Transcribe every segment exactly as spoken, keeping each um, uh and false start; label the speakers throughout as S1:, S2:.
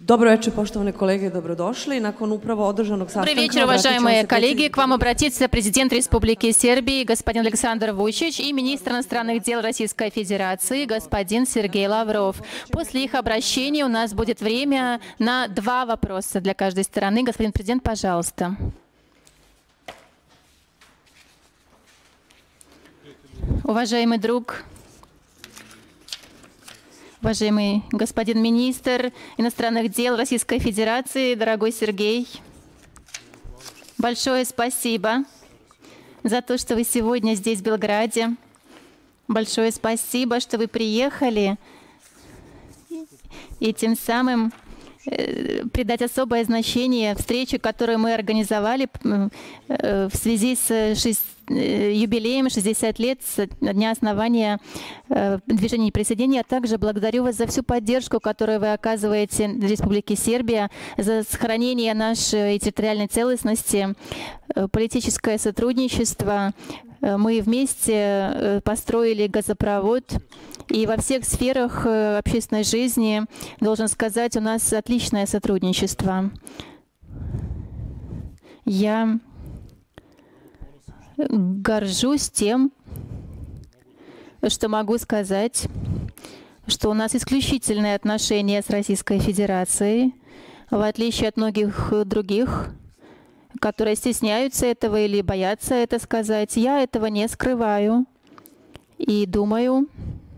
S1: Добрый вечер, poštovane kolege, dobrodošli. Nakon upravo održanog sastanka...
S2: Добрый вечер, уважаемые коллеги. К вам обратится президент Республики Сербии господин Александр Вучич и министр иностранных дел Российской Федерации господин Сергей Лавров. После их обращения у нас будет время на два вопроса для каждой стороны. Господин президент, пожалуйста. Уважаемый друг, уважаемый господин министр иностранных дел Российской Федерации, дорогой Сергей, большое спасибо за то, что вы сегодня здесь, в Белграде. Большое спасибо, что вы приехали и тем самым придать особое значение встрече, которую мы организовали в связи с юбилеем шестидесяти лет со дня основания движения неприсоединения. А также благодарю вас за всю поддержку, которую вы оказываете Республике Сербия, за сохранение нашей территориальной целостности, политическое сотрудничество. Мы вместе построили газопровод, и во всех сферах общественной жизни, должен сказать, у нас отличное сотрудничество. Я горжусь тем, что могу сказать, что у нас исключительные отношения с Российской Федерацией, в отличие от многих других, которые стесняются этого или боятся это сказать. Я этого не скрываю и думаю,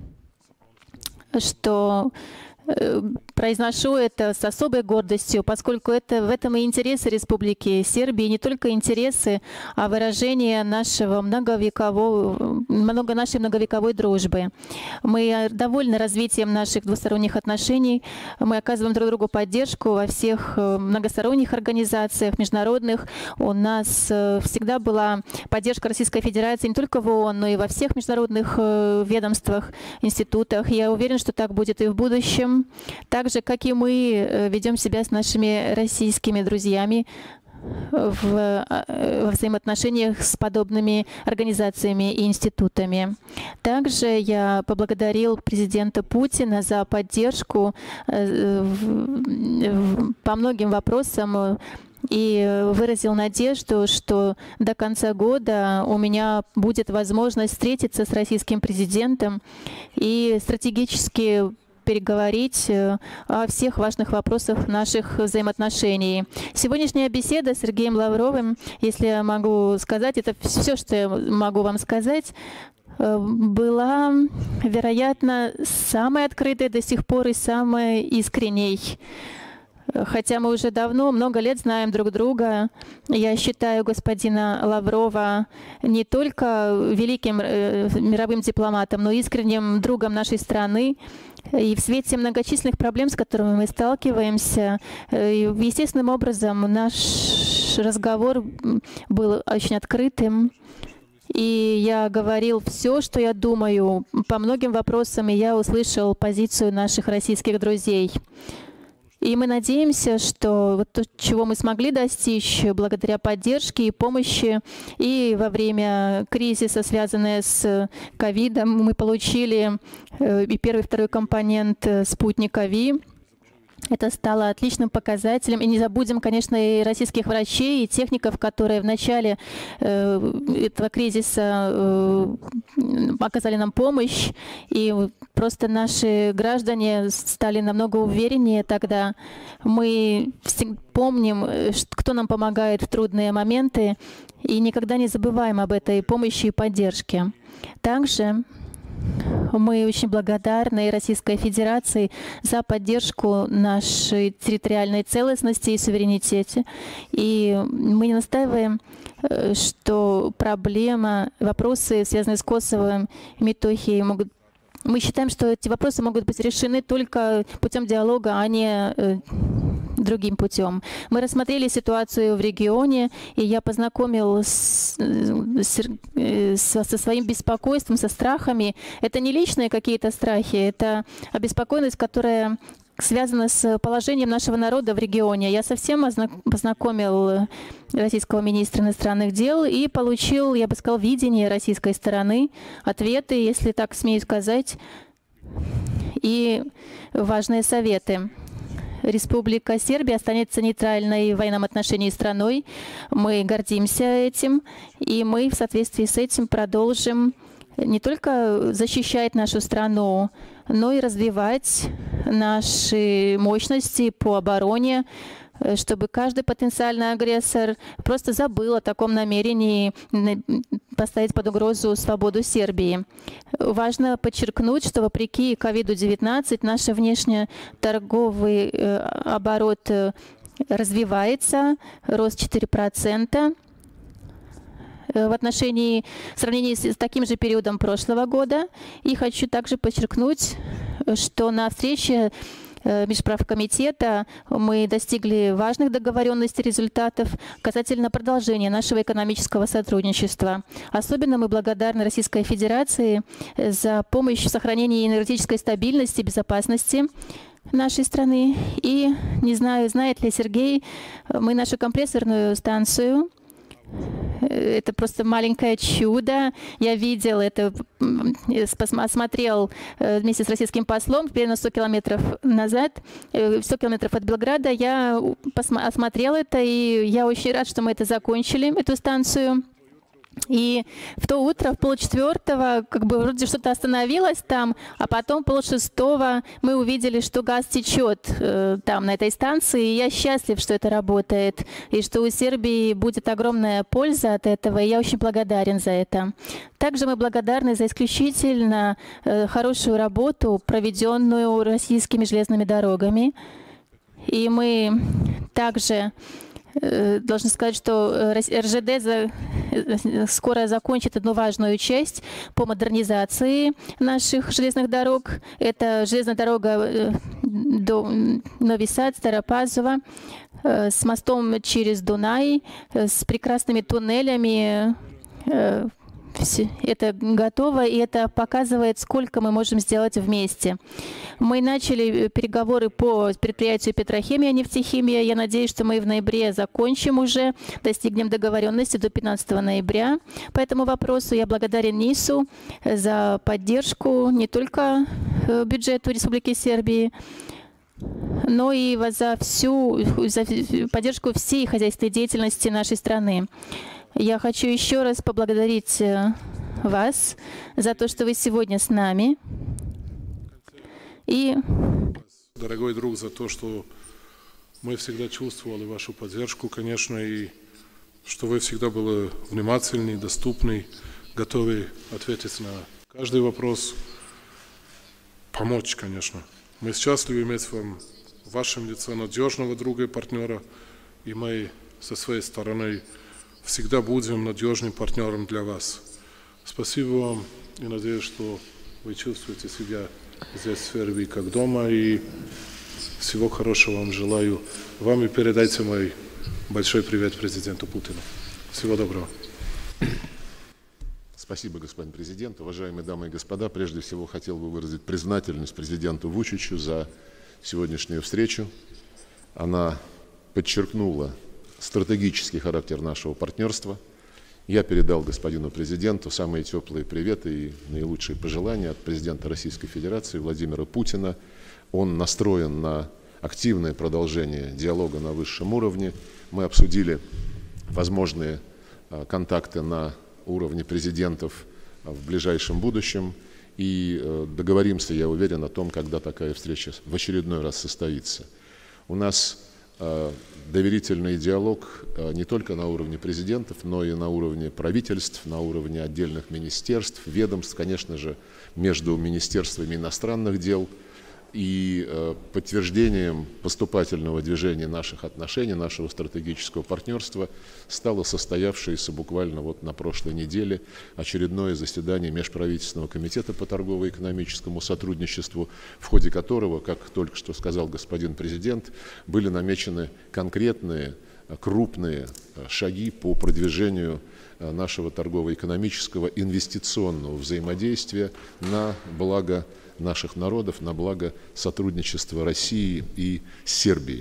S2: что произношу это с особой гордостью, поскольку это, в этом и интересы Республики Сербии, не только интересы, а выражение нашего многовекового, много нашей многовековой дружбы. Мы довольны развитием наших двусторонних отношений, мы оказываем друг другу поддержку во всех многосторонних организациях, международных. У нас всегда была поддержка Российской Федерации не только в ООН, но и во всех международных ведомствах, институтах. Я уверен, что так будет и в будущем. Так же, как и мы ведем себя с нашими российскими друзьями в, во взаимоотношениях с подобными организациями и институтами. Также я поблагодарил президента Путина за поддержку по многим вопросам и выразил надежду, что до конца года у меня будет возможность встретиться с российским президентом и стратегически переговорить о всех важных вопросах наших взаимоотношений. Сегодняшняя беседа с Сергеем Лавровым, если я могу сказать, это все, что я могу вам сказать, была, вероятно, самой открытой до сих пор и самой искренней. Хотя мы уже давно, много лет знаем друг друга, я считаю господина Лаврова не только великим мировым дипломатом, но и искренним другом нашей страны. И в свете многочисленных проблем, с которыми мы сталкиваемся, естественным образом наш разговор был очень открытым. И я говорил все, что я думаю по многим вопросам, и я услышал позицию наших российских друзей. И мы надеемся, что вот то, чего мы смогли достичь благодаря поддержке и помощи, и во время кризиса, связанного с ковидом, мы получили и первый, и второй компонент спутника Ви. Это стало отличным показателем. И не забудем, конечно, и российских врачей, и техников, которые в начале э, этого кризиса э, оказали нам помощь. И просто наши граждане стали намного увереннее тогда. Мы помним, кто нам помогает в трудные моменты, и никогда не забываем об этой помощи и поддержке. Также мы очень благодарны Российской Федерации за поддержку нашей территориальной целостности и суверенитете. И мы не настаиваем, что проблема, вопросы, связанные с Косово и Метохией, могут... Мы считаем, что эти вопросы могут быть решены только путем диалога, а не другим путем. Мы рассмотрели ситуацию в регионе, и я познакомил с, с, со своим беспокойством, со страхами. Это не личные какие-то страхи, это обеспокоенность, которая связана с положением нашего народа в регионе. Я совсем познакомил российского министра иностранных дел и получил, я бы сказал, видение российской стороны, ответы, если так смею сказать, и важные советы. Республика Сербия останется нейтральной в военном отношении страной. Мы гордимся этим, и мы в соответствии с этим продолжим не только защищать нашу страну, но и развивать наши мощности по обороне, чтобы каждый потенциальный агрессор просто забыл о таком намерении поставить под угрозу свободу Сербии. Важно подчеркнуть, что вопреки ковиду девятнадцать наш внешнеторговый оборот развивается, рост четыре процента. В отношении в сравнении с таким же периодом прошлого года. И хочу также подчеркнуть, что на встрече Межправкомитета мы достигли важных договоренностей, результатов касательно продолжения нашего экономического сотрудничества. Особенно мы благодарны Российской Федерации за помощь в сохранении энергетической стабильности и безопасности нашей страны. И, не знаю, знает ли Сергей, мы нашу компрессорную станцию, это просто маленькое чудо. Я видел это, осмотрел вместе с российским послом примерно сто километров назад, сто километров от Белграда. Я осмотрел это, и я очень рад, что мы это закончили, эту станцию. И в то утро, в полчетвертого, как бы вроде что-то остановилось там, а потом полшестого мы увидели, что газ течет э, там, на этой станции. И я счастлив, что это работает, и что у Сербии будет огромная польза от этого, и я очень благодарен за это. Также мы благодарны за исключительно э, хорошую работу, проведенную российскими железными дорогами. И мы также должны сказать, что РЖД скоро закончит одну важную часть по модернизации наших железных дорог. Это железная дорога до Нови Сад, Старопазово, с мостом через Дунай, с прекрасными туннелями. Это готово, и это показывает, сколько мы можем сделать вместе. Мы начали переговоры по предприятию «Петрохимия», «Нефтехимия». Я надеюсь, что мы в ноябре закончим уже, достигнем договоренности до пятнадцатого ноября. По этому вопросу я благодарен НИСу за поддержку не только бюджету Республики Сербии, но и за всю за поддержку всей хозяйственной деятельности нашей страны. Я хочу еще раз поблагодарить вас за то, что вы сегодня с нами. И,
S3: дорогой друг, за то, что мы всегда чувствовали вашу поддержку, конечно, и что вы всегда были внимательны, доступны, готовы ответить на каждый вопрос, помочь, конечно. Мы счастливы иметь вам в вашем лице надежного друга и партнера, и мы со своей стороны всегда будем надежным партнером для вас. Спасибо вам, и надеюсь, что вы чувствуете себя здесь в Сербии как дома, и всего хорошего вам желаю. Вам и передайте мой большой привет президенту Путину. Всего доброго.
S4: Спасибо, господин президент. Уважаемые дамы и господа, прежде всего хотел бы выразить признательность президенту Вучичу за сегодняшнюю встречу. Она подчеркнула стратегический характер нашего партнерства. Я передал господину президенту самые теплые приветы и наилучшие пожелания от президента Российской Федерации Владимира Путина. Он настроен на активное продолжение диалога на высшем уровне. Мы обсудили возможные контакты на уровне президентов в ближайшем будущем и договоримся, я уверен, о том, когда такая встреча в очередной раз состоится. У нас доверительный диалог не только на уровне президентов, но и на уровне правительств, на уровне отдельных министерств, ведомств, конечно же, между министерствами иностранных дел. И подтверждением поступательного движения наших отношений, нашего стратегического партнерства стало состоявшееся буквально вот на прошлой неделе очередное заседание Межправительственного комитета по торгово-экономическому сотрудничеству, в ходе которого, как только что сказал господин президент, были намечены конкретные крупные шаги по продвижению нашего торгово-экономического инвестиционного взаимодействия на благо наших народов, на благо сотрудничества России и Сербии.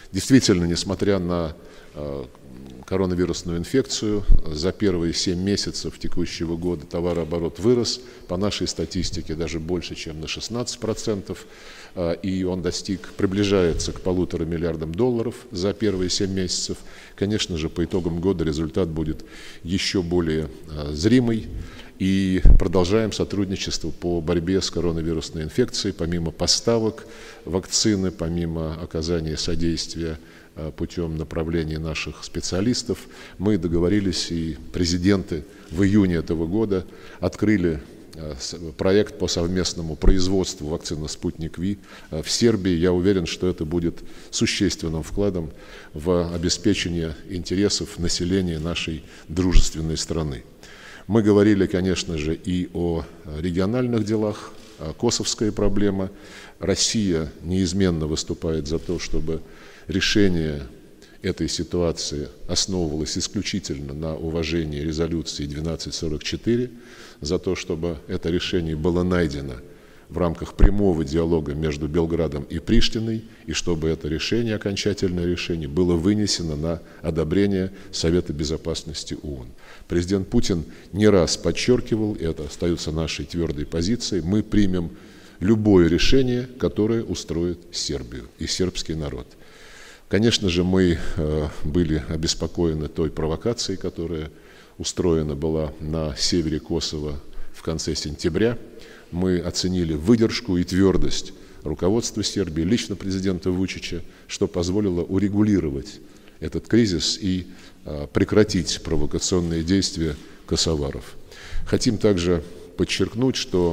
S4: Действительно, несмотря на коронавирусную инфекцию, за первые семь месяцев текущего года товарооборот вырос, по нашей статистике, даже больше, чем на шестнадцать процентов, и он достиг, приближается к полутора миллиардам долларов за первые семь месяцев. Конечно же, по итогам года результат будет еще более зримый. И продолжаем сотрудничество по борьбе с коронавирусной инфекцией, помимо поставок вакцины, помимо оказания содействия путем направления наших специалистов. Мы договорились, и президенты в июне этого года открыли проект по совместному производству вакцины «Спутник Ви» в Сербии. Я уверен, что это будет существенным вкладом в обеспечение интересов населения нашей дружественной страны. Мы говорили, конечно же, и о региональных делах, косовская проблема. Россия неизменно выступает за то, чтобы решение этой ситуации основывалось исключительно на уважении резолюции двенадцать сорок четыре, за то, чтобы это решение было найдено в рамках прямого диалога между Белградом и Приштиной, и чтобы это решение, окончательное решение, было вынесено на одобрение Совета Безопасности ООН. Президент Путин не раз подчеркивал, и это остается нашей твердой позицией, мы примем любое решение, которое устроит Сербию и сербский народ. Конечно же, мы э, были обеспокоены той провокацией, которая устроена была на севере Косово в конце сентября. Мы оценили выдержку и твердость руководства Сербии, лично президента Вучича, что позволило урегулировать этот кризис и э, прекратить провокационные действия косоваров. Хотим также подчеркнуть, что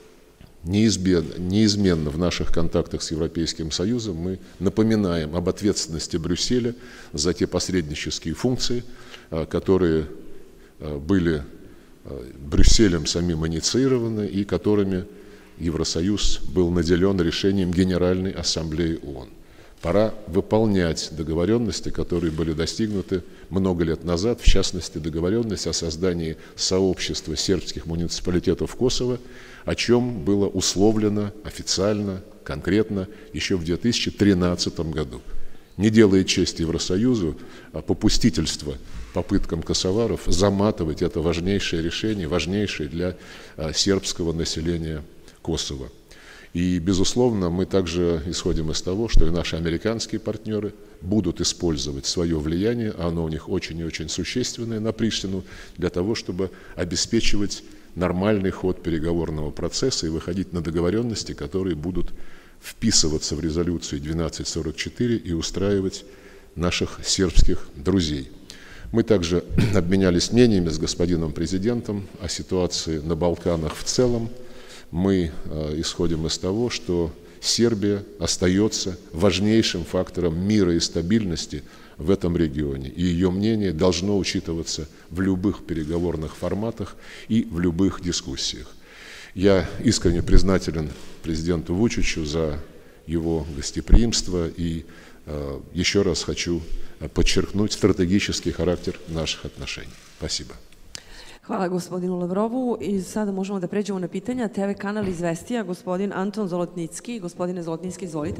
S4: неизменно в наших контактах с Европейским Союзом мы напоминаем об ответственности Брюсселя за те посреднические функции, которые были Брюсселем самим инициированы и которыми Евросоюз был наделен решением Генеральной Ассамблеи ООН. Пора выполнять договоренности, которые были достигнуты много лет назад, в частности, договоренность о создании сообщества сербских муниципалитетов Косово, о чем было условлено официально, конкретно еще в две тысячи тринадцатом году. Не делает честь Евросоюзу а попустительство попыткам косоваров заматывать это важнейшее решение, важнейшее для а, сербского населения Косово. И, безусловно, мы также исходим из того, что и наши американские партнеры будут использовать свое влияние, а оно у них очень и очень существенное на Приштину, для того, чтобы обеспечивать нормальный ход переговорного процесса и выходить на договоренности, которые будут вписываться в резолюцию двенадцать сорок четыре и устраивать наших сербских друзей. Мы также обменялись мнениями с господином президентом о ситуации на Балканах в целом. Мы э, исходим из того, что Сербия остается важнейшим фактором мира и стабильности в этом регионе, и ее мнение должно учитываться в любых переговорных форматах и в любых дискуссиях. Я искренне признателен президенту Вучичу за его гостеприимство и э, еще раз хочу подчеркнуть стратегический характер наших отношений. Спасибо.
S1: Hvala gospodinu Lavrovu i sada možemo da pređemo na pitanja. T V kanal Izvestija, gospodin Anton Zolotnicki. Gospodine Zolotnicki, izvolite.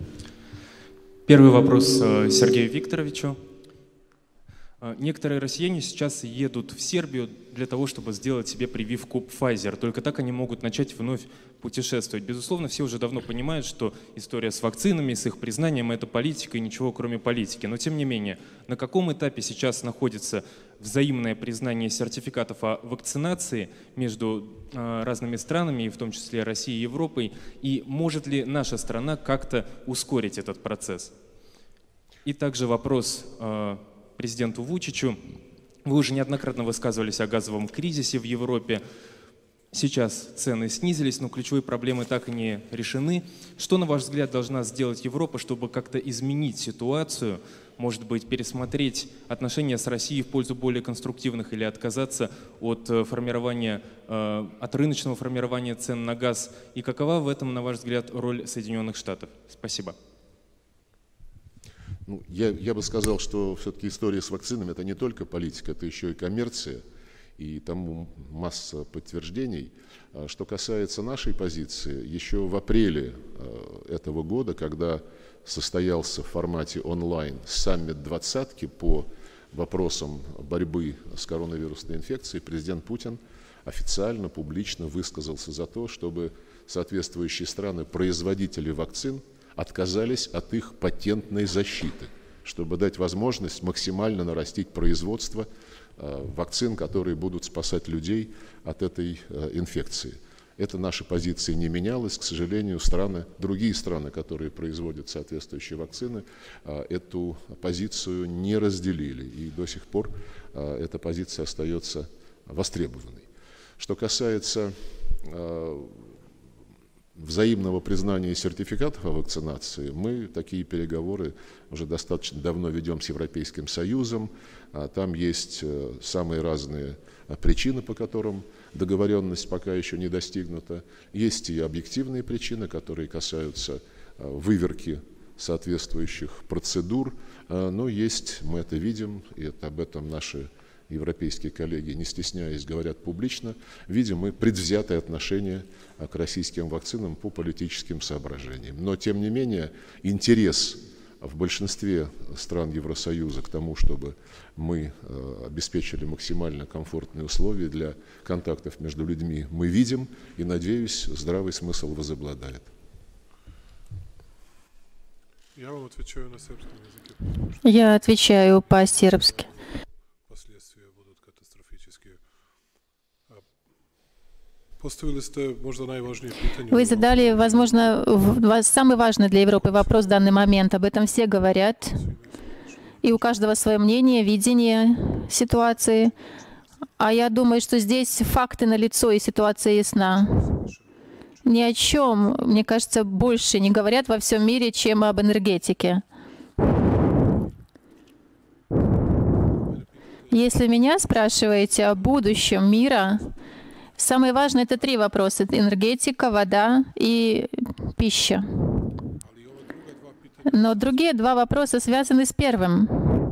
S5: Первый вопрос Сергею Викторовичу. Некоторые россияне сейчас едут в Сербию для того, чтобы сделать себе прививку Pfizer. Только так они могут начать вновь путешествовать. Безусловно, все уже давно понимают, что история с вакцинами, с их признанием – это политика и ничего кроме политики. Но тем не менее, на каком этапе сейчас находится взаимное признание сертификатов о вакцинации между э, разными странами, в том числе Россией и Европой? И может ли наша страна как-то ускорить этот процесс? И также вопрос э, президенту Вучичу. Вы уже неоднократно высказывались о газовом кризисе в Европе. Сейчас цены снизились, но ключевые проблемы так и не решены. Что, на ваш взгляд, должна сделать Европа, чтобы как-то изменить ситуацию, может быть, пересмотреть отношения с Россией в пользу более конструктивных или отказаться от формирования, от рыночного формирования цен на газ? И какова в этом, на ваш взгляд, роль Соединенных Штатов? Спасибо.
S4: Ну, я, я бы сказал, что все-таки история с вакцинами – это не только политика, это еще и коммерция. и тому масса подтверждений. Что касается нашей позиции, еще в апреле этого года, когда состоялся в формате онлайн саммит двадцатки по вопросам борьбы с коронавирусной инфекцией, президент Путин официально, публично высказался за то, чтобы соответствующие страны-производители вакцин отказались от их патентной защиты, чтобы дать возможность максимально нарастить производство вакцин, которые будут спасать людей от этой инфекции. Это наша позиция не менялась. К сожалению, страны, другие страны, которые производят соответствующие вакцины, эту позицию не разделили. И до сих пор эта позиция остается востребованной. Что касается взаимного признания сертификатов о вакцинации, мы такие переговоры уже достаточно давно ведем с Европейским Союзом. Там есть самые разные причины, по которым договоренность пока еще не достигнута. Есть и объективные причины, которые касаются выверки соответствующих процедур. Но есть, мы это видим, и это, об этом наши европейские коллеги, не стесняясь, говорят публично, видим мы предвзятое отношение к российским вакцинам по политическим соображениям. Но, тем не менее, интерес в большинстве стран Евросоюза к тому, чтобы мы обеспечили максимально комфортные условия для контактов между людьми, мы видим, и, надеюсь, здравый смысл возобладает.
S3: Я вам отвечаю на сербском языке.
S2: Я отвечаю по-сербски.
S3: Последствия будут катастрофические. Поставили сте možda najvažnije pitanje.
S2: Вы задали, возможно, самый важный для Европы вопрос в данный момент. Об этом все говорят. И у каждого свое мнение, видение ситуации. А я думаю, что здесь факты налицо, и ситуация ясна. Ни о чем, мне кажется, больше не говорят во всем мире, чем об энергетике. Если меня спрашиваете о будущем мира, самое важное — это три вопроса: энергетика, вода и пища. Но другие два вопроса связаны с первым.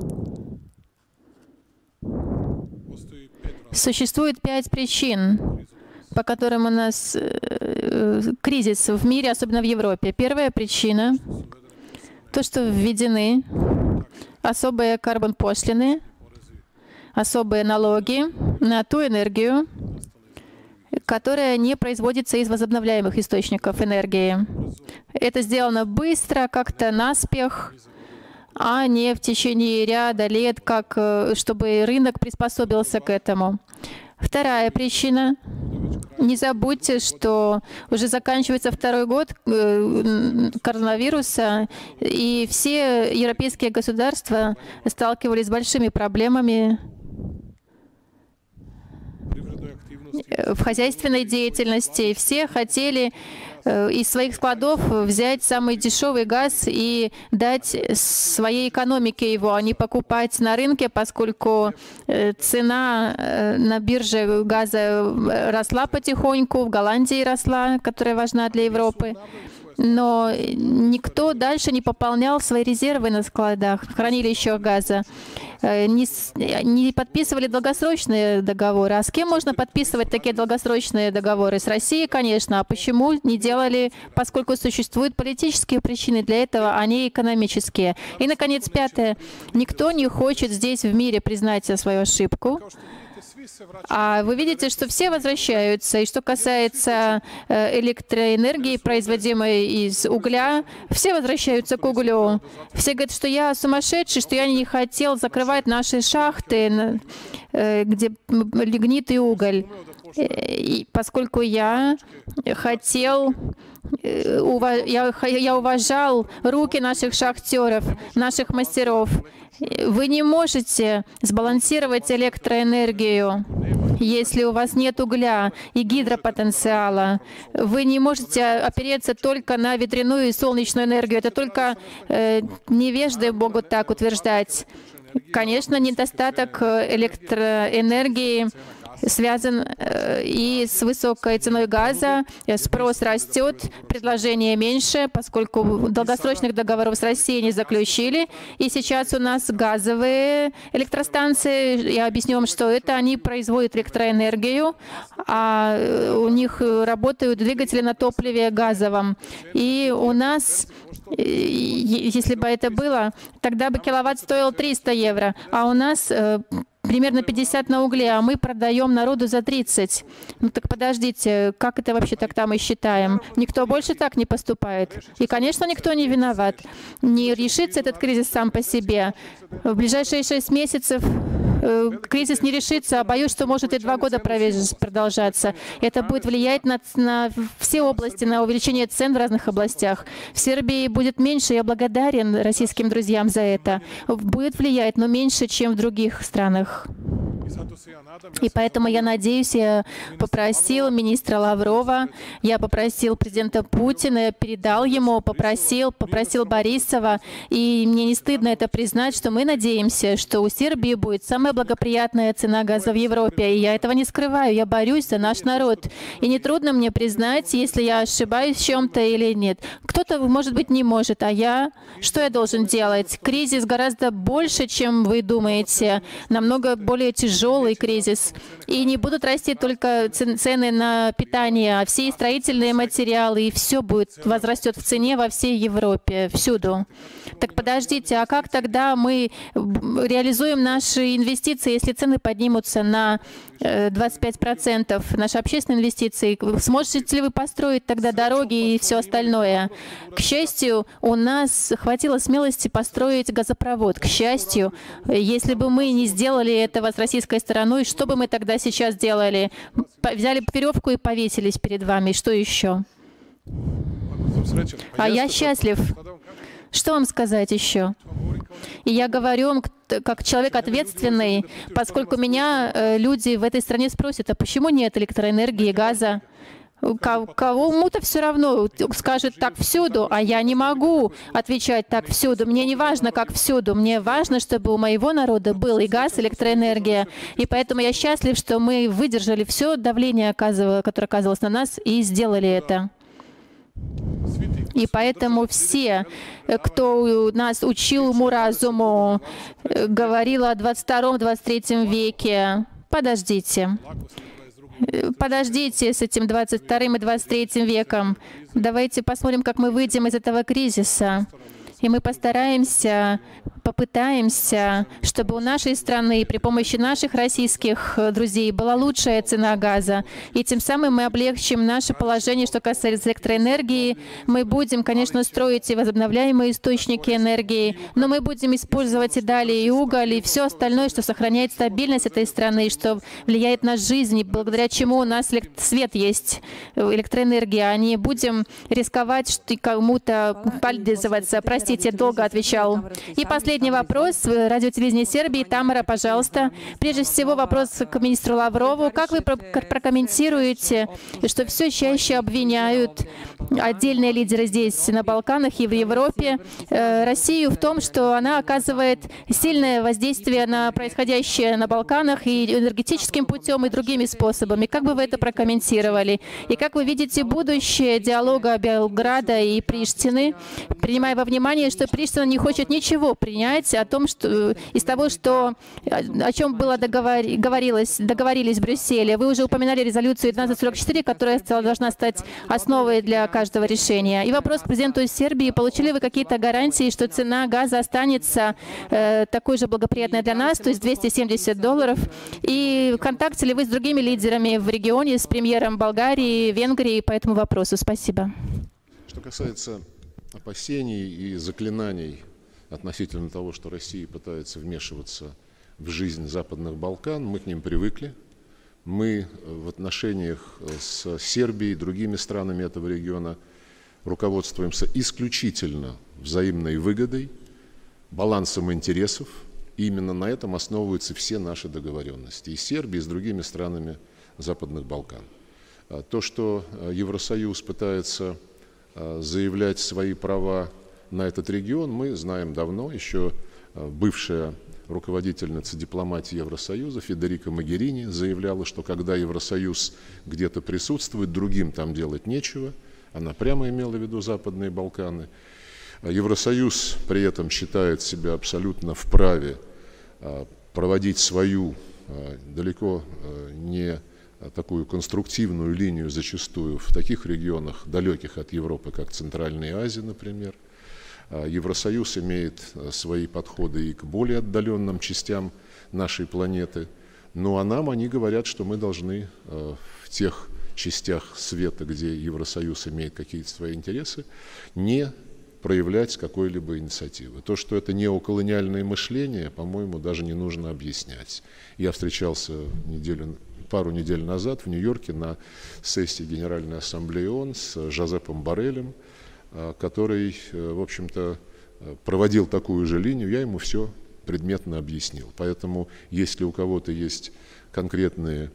S2: Существует пять причин, по которым у нас э, кризис в мире, особенно в Европе. Первая причина — то, что введены особые карбон-пошлины, особые налоги на ту энергию, которая не производится из возобновляемых источников энергии. Это сделано быстро, как-то наспех, а не в течение ряда лет, как, чтобы рынок приспособился к этому. Вторая причина. Не забудьте, что уже заканчивается второй год коронавируса, и все европейские государства сталкивались с большими проблемами в хозяйственной деятельности. Все хотели из своих складов взять самый дешевый газ и дать своей экономике его, а не покупать на рынке, поскольку цена на бирже газа росла потихоньку, в Голландии росла, которая важна для Европы. Но никто дальше не пополнял свои резервы на складах, в хранилищах газа. Не, не подписывали долгосрочные договоры. А с кем можно подписывать такие долгосрочные договоры? С Россией, конечно. А почему не делали? Поскольку существуют политические причины для этого, а не экономические. И, наконец, пятое. Никто не хочет здесь в мире признать свою ошибку. А вы видите, что все возвращаются. И что касается электроэнергии, производимой из угля, все возвращаются к углю. Все говорят, что я сумасшедший, что я не хотел закрывать наши шахты, где лигнит и уголь. И поскольку я хотел, я уважал руки наших шахтеров, наших мастеров. Вы не можете сбалансировать электроэнергию, если у вас нет угля и гидропотенциала. Вы не можете опереться только на ветряную и солнечную энергию. Это только э, невежды могут так утверждать. Конечно, недостаток электроэнергии связан и с высокой ценой газа. Спрос растет, предложение меньше, поскольку долгосрочных договоров с Россией не заключили. И сейчас у нас газовые электростанции. Я объясню вам, что это. Они производят электроэнергию, а у них работают двигатели на топливе газовом. И у нас, если бы это было, тогда бы киловатт стоил триста евро, а у нас примерно пятьдесят на угле, а мы продаем народу за тридцать. Ну так подождите, как это вообще так там мы считаем? Никто больше так не поступает. И, конечно, никто не виноват. Не решится этот кризис сам по себе. В ближайшие шесть месяцев э, кризис не решится, а боюсь, что может и два года продолжаться. Это будет влиять на, на все области, на увеличение цен в разных областях. В Сербии будет меньше, я благодарен российским друзьям за это. Будет влиять, но меньше, чем в других странах. И поэтому я надеюсь, я попросил министра Лаврова, я попросил президента Путина, я передал ему, попросил, попросил Борисова, и мне не стыдно это признать, что мы надеемся, что у Сербии будет самая благоприятная цена газа в Европе, и я этого не скрываю, я борюсь за наш народ. И нетрудно мне признать, если я ошибаюсь в чем-то или нет. Кто-то, может быть, не может, а я? Что я должен делать? Кризис гораздо больше, чем вы думаете, намного более тяжелый кризис. И не будут расти только цены на питание, а все строительные материалы, и все будет возрастет в цене во всей Европе, всюду. Так подождите, а как тогда мы реализуем наши инвестиции, если цены поднимутся на двадцать пять процентов, наши общественные инвестиции? Сможете ли вы построить тогда дороги и все остальное? К счастью, у нас хватило смелости построить газопровод. К счастью, если бы мы не сделали этого с российской стороной, что бы мы тогда сейчас делали? Взяли веревку и повесились перед вами. Что еще? А я счастлив. Что вам сказать еще? И я говорю вам, как человек ответственный, поскольку меня э, люди в этой стране спросят, а почему нет электроэнергии, газа? Кому-то все равно скажет так всюду, а я не могу отвечать так всюду. Мне не важно, как всюду. Мне важно, чтобы у моего народа был и газ, и электроэнергия. И поэтому я счастлив, что мы выдержали все давление, которое оказывалось на нас, и сделали это. И поэтому все, кто нас учил уму-разуму, говорил о двадцать втором — двадцать третьем веке, подождите. Подождите с этим двадцать вторым и двадцать третьим веком. Давайте посмотрим, как мы выйдем из этого кризиса. И мы постараемся, попытаемся, чтобы у нашей страны при помощи наших российских друзей была лучшая цена газа. И тем самым мы облегчим наше положение, что касается электроэнергии. Мы будем, конечно, строить и возобновляемые источники энергии, но мы будем использовать и далее и уголь, и все остальное, что сохраняет стабильность этой страны, что влияет на жизнь, благодаря чему у нас свет есть, электроэнергия. А не будем рисковать, что кому-то пользоваться. Простите, долго отвечал. И последний вопрос. Радио телевидение Сербии. Тамара, пожалуйста. Прежде всего, вопрос к министру Лаврову. Как вы прокомментируете, что все чаще обвиняют отдельные лидеры здесь, на Балканах и в Европе, Россию в том, что она оказывает сильное воздействие на происходящее на Балканах и энергетическим путем, и другими способами? Как бы вы это прокомментировали? И как вы видите будущее диалога Белграда и Приштины, принимая во внимание, что Приштина не хочет ничего принять о том, что из того, что, о чем было договор, говорилось, договорились в Брюсселе. Вы уже упоминали резолюцию двенадцать сорок четыре, которая должна стать основой для каждого решения. И вопрос к президенту Сербии. Получили вы какие-то гарантии, что цена газа останется э, такой же благоприятной для нас, то есть двести семьдесят долларов? И в контакте ли вы с другими лидерами в регионе, с премьером Болгарии, Венгрии по этому вопросу? Спасибо.
S4: Что касается опасений и заклинаний относительно того, что Россия пытается вмешиваться в жизнь Западных Балкан, мы к ним привыкли. Мы в отношениях с Сербией и другими странами этого региона руководствуемся исключительно взаимной выгодой, балансом интересов. И именно на этом основываются все наши договоренности и с Сербией, и с другими странами Западных Балкан. То, что Евросоюз пытается заявлять свои права на этот регион, мы знаем давно. Еще бывшая руководительница дипломатии Евросоюза Федерика Могерини заявляла, что когда Евросоюз где-то присутствует, другим там делать нечего. Она прямо имела в виду Западные Балканы. Евросоюз при этом считает себя абсолютно вправе проводить свою далеко не такую конструктивную линию зачастую в таких регионах, далеких от Европы, как Центральная Азия, например. Евросоюз имеет свои подходы и к более отдаленным частям нашей планеты. Ну а нам они говорят, что мы должны в тех частях света, где Евросоюз имеет какие-то свои интересы, не проявлять какой-либо инициативы. То, что это неоколониальное мышление, по-моему, даже не нужно объяснять. Я встречался неделю, пару недель назад в Нью-Йорке на сессии Генеральной Ассамблеи ООН с Жозепом Боррелем, который, в общем-то, проводил такую же линию. Я ему все предметно объяснил. Поэтому, если у кого-то есть конкретные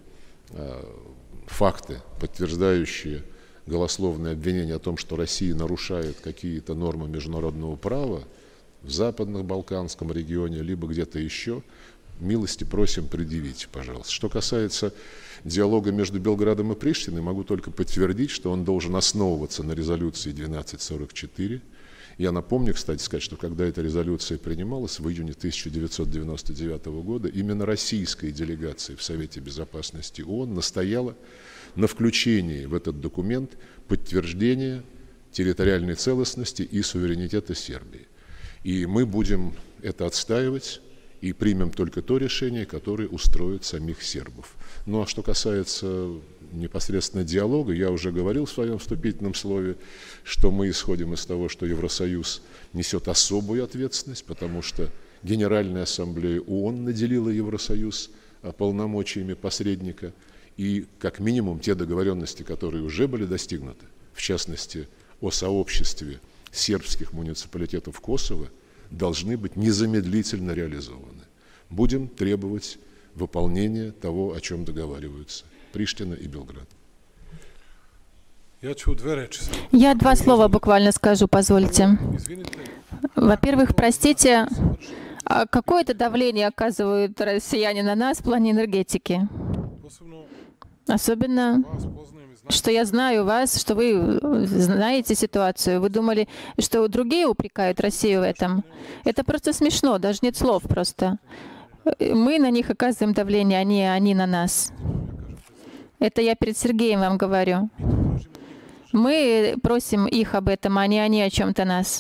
S4: факты, подтверждающие голословное обвинение о том, что Россия нарушает какие-то нормы международного права в Западном Балканском регионе, либо где-то еще, милости просим предъявить, пожалуйста. Что касается диалога между Белградом и Приштиной, могу только подтвердить, что он должен основываться на резолюции двенадцать сорок четыре. Я напомню, кстати сказать, что когда эта резолюция принималась в июне тысяча девятьсот девяносто девятого года, именно российская делегация в Совете Безопасности ООН настояла на включении в этот документ подтверждения территориальной целостности и суверенитета Сербии. И мы будем это отстаивать и примем только то решение, которое устроит самих сербов. Ну а что касается непосредственно диалога, я уже говорил в своем вступительном слове, что мы исходим из того, что Евросоюз несет особую ответственность, потому что Генеральная Ассамблея ООН наделила Евросоюз полномочиями посредника, и как минимум те договоренности, которые уже были достигнуты, в частности о сообществе сербских муниципалитетов Косово, должны быть незамедлительно реализованы. Будем требовать выполнения того, о чем договариваются Приштина и Белград.
S2: Я два слова буквально скажу, позвольте. Во-первых, простите, а какое-то давление оказывают россияне на нас в плане энергетики? Особенно, что я знаю вас, что вы знаете ситуацию. Вы думали, что другие упрекают Россию в этом. Это просто смешно, даже нет слов просто. Мы на них оказываем давление, а не они на нас. Это я перед Сергеем вам говорю. Мы просим их об этом, а не они о чем-то нас.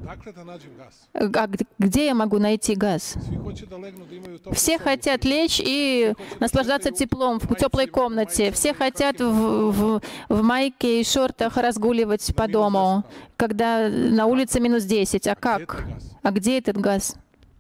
S2: А где я могу найти газ? Все хотят лечь и наслаждаться теплом в теплой комнате. Все хотят в, в, в майке и шортах разгуливать по дому, когда на улице минус десять. А как? А где этот газ?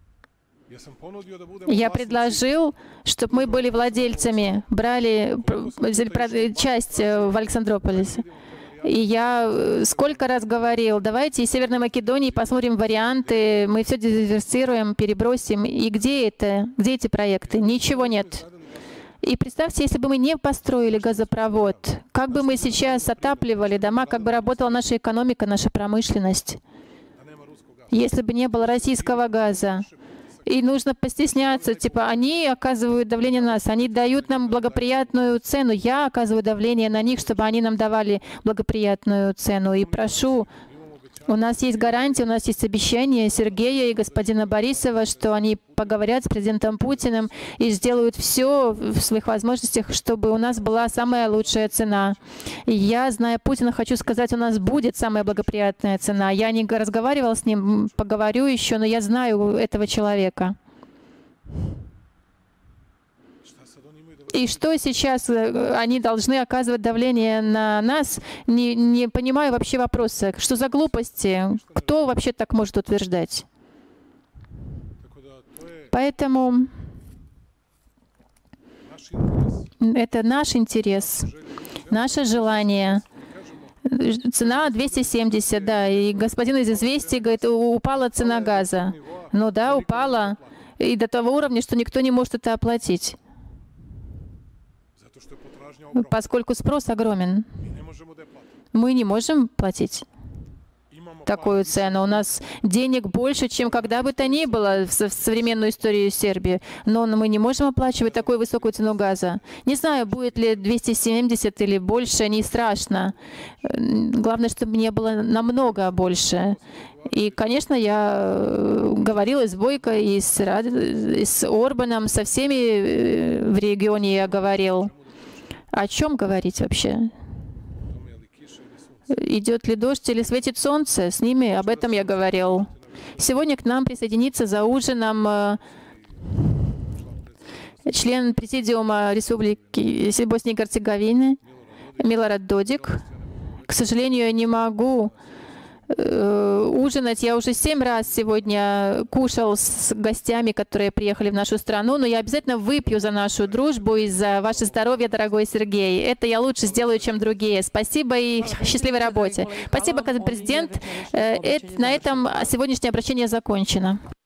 S2: Я предложил, чтобы мы были владельцами, брали часть в Александрополисе. И я сколько раз говорил, давайте из Северной Македонии посмотрим варианты, мы все диверсируем, перебросим. И где это? Где эти проекты? Ничего нет. И представьте, если бы мы не построили газопровод, как бы мы сейчас отапливали дома, как бы работала наша экономика, наша промышленность, если бы не было российского газа. И нужно постесняться, типа, они оказывают давление на нас, они дают нам благоприятную цену, я оказываю давление на них, чтобы они нам давали благоприятную цену. И прошу, у нас есть гарантия, у нас есть обещание Сергея и господина Борисова, что они поговорят с президентом Путиным и сделают все в своих возможностях, чтобы у нас была самая лучшая цена. И я, зная Путина, хочу сказать, у нас будет самая благоприятная цена. Я не разговаривала с ним, поговорю еще, но я знаю этого человека. И что сейчас они должны оказывать давление на нас, не, не понимаю вообще вопроса. Что за глупости? Кто вообще так может утверждать? Поэтому это наш интерес, наше желание. Цена двести семьдесят, да, и господин из «Известий» говорит, упала цена газа. Ну да, упала, и до того уровня, что никто не может это оплатить, поскольку спрос огромен. Мы не можем платить. такую цену. У нас денег больше, чем когда бы то ни было в современную историю Сербии. Но мы не можем оплачивать такую высокую цену газа. Не знаю, будет ли двести семьдесят или больше, не страшно. Главное, чтобы не было намного больше. И, конечно, я говорила с Бойко, и с, и с Орбаном, со всеми в регионе я говорил. О чем говорить вообще? Идет ли дождь или светит солнце? С ними об этом я говорил. Сегодня к нам присоединится за ужином член Президиума Республики Боснии и Герцеговины Милорад Додик. К сожалению, я не могу ужинать. Я уже семь раз сегодня кушал с гостями, которые приехали в нашу страну, но я обязательно выпью за нашу дружбу и за ваше здоровье, дорогой Сергей. Это я лучше сделаю, чем другие. Спасибо и счастливой работе. Спасибо, президент. На этом сегодняшнее обращение закончено.